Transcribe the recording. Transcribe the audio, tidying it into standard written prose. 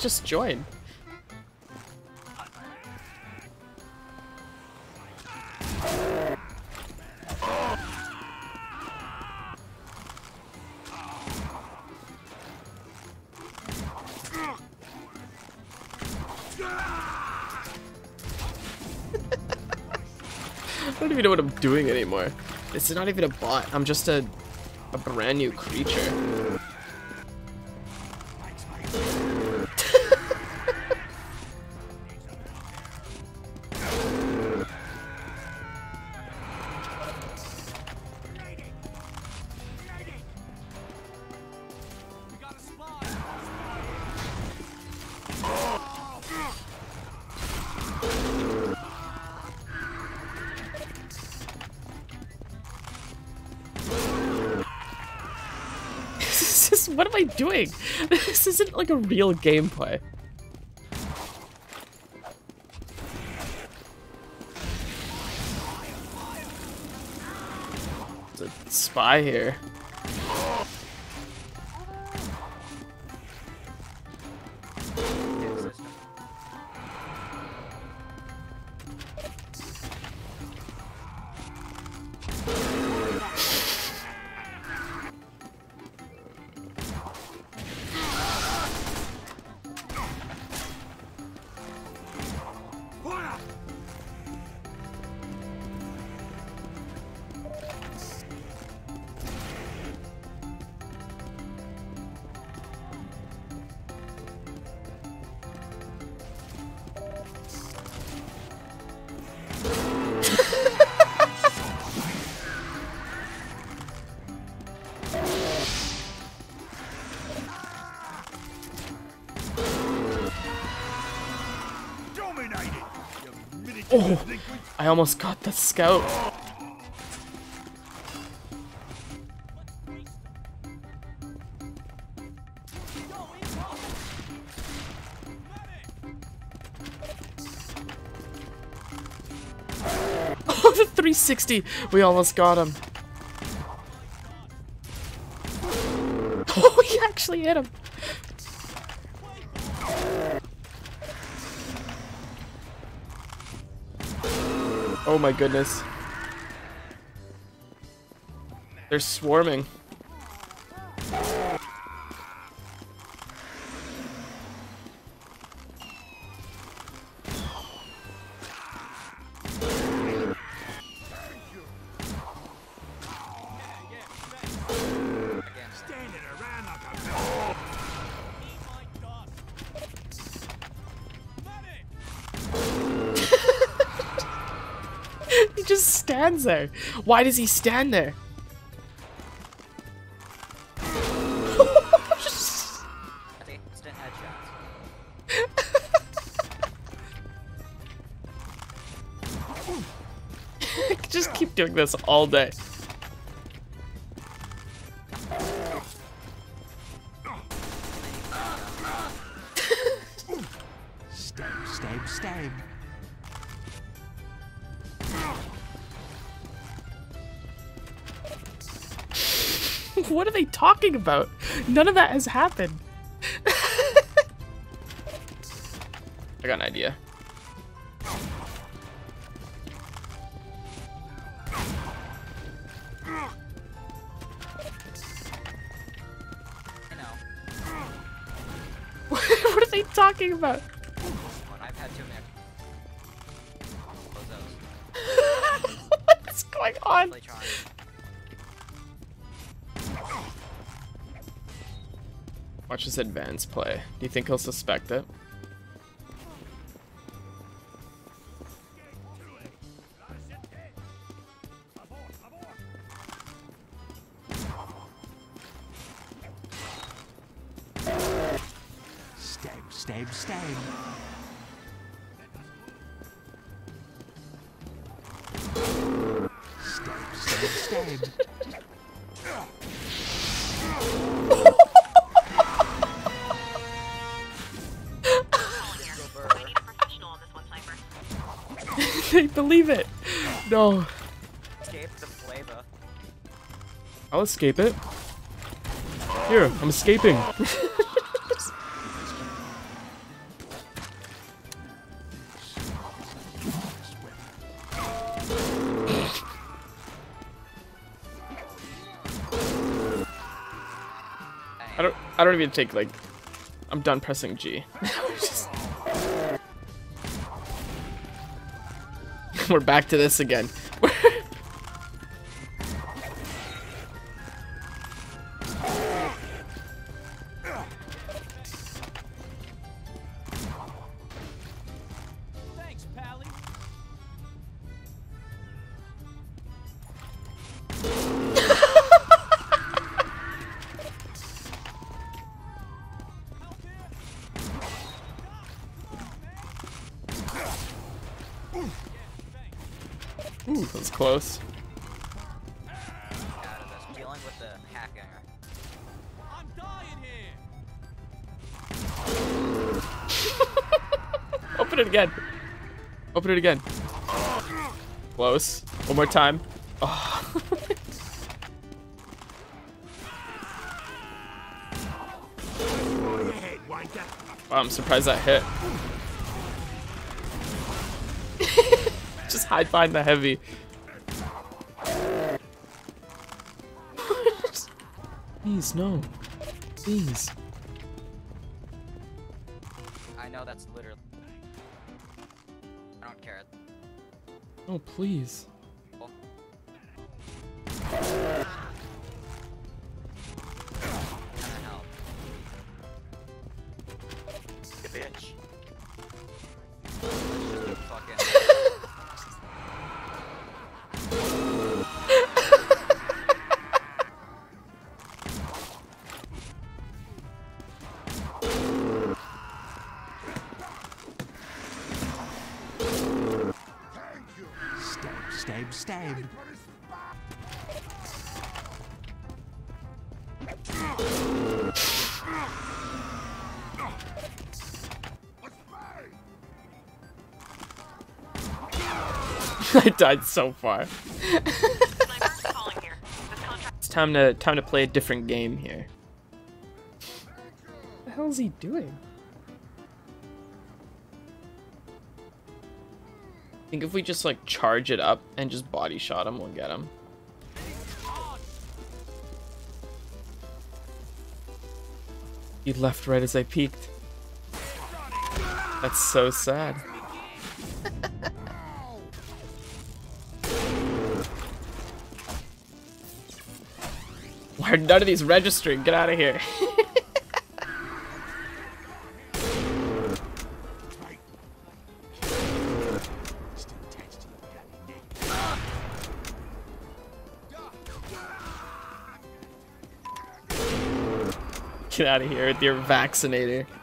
just join. I don't even know what I'm doing anymore. It's not even a bot. I'm just a brand new creature. What am I doing? This isn't like a real gameplay. There's a spy here. Oh, I almost got the scout. Oh, the 360. We almost got him. Oh, he actually hit him. Oh my goodness. They're swarming. He just stands there. Why does he stand there? Just keep doing this all day. Stab. What are they talking about? None of that has happened. I got an idea. What are they talking about? I've had too many. What's going on? Watch this advanced play. Do you think he'll suspect it? Stab. Stab. They believe it. No. Escape the flavor. I'll escape it. Here, I'm escaping. I don't even take like. I'm done pressing G. We're back to this again. Thanks, Pally. Ooh, that was close. Out of this. Dealing with the hacking. I'm dying here. Open it again. Open it again. Close. One more time. Oh. Wow, I'm surprised that hit. Just hide behind the heavy. Please, no. Please. I know that's literally. I don't care. Oh, please. Cool. Kinda help. You bitch. Fucking. Stab, stab. I died so far. It's time to play a different game here. What the hell is he doing? I think if we just like charge it up and just body shot him, we'll get him. He left right as I peeked. That's so sad. Why are none of these registering? Get out of here. Get out of here with your vaccinator.